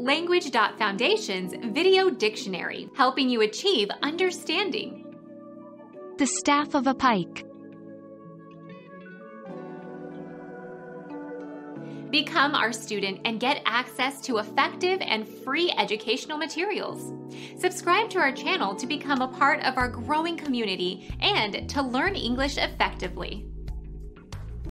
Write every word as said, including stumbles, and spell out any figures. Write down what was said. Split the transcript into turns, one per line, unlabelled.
Language.Foundation's Video Dictionary, helping you achieve understanding.
The staff of a pike.
Become our student and get access to effective and free educational materials. Subscribe to our channel to become a part of our growing community and to learn English effectively.